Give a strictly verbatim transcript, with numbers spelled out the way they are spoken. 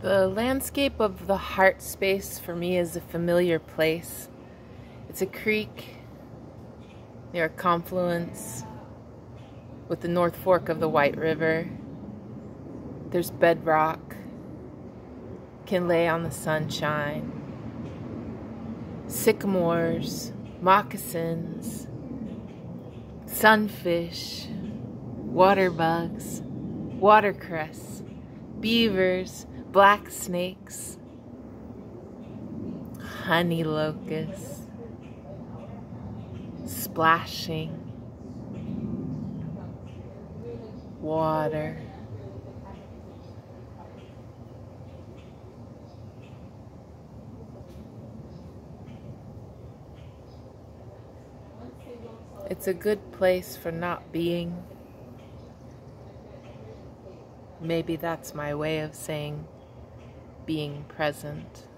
The landscape of the heart space for me is a familiar place. It's a creek near a confluence with the North Fork of the White River. There's bedrock, can lay on the sunshine, sycamores, moccasins, sunfish, water bugs, watercress, beavers, black snakes, honey locusts, splashing, water. It's a good place for not being. Maybe that's my way of saying being present.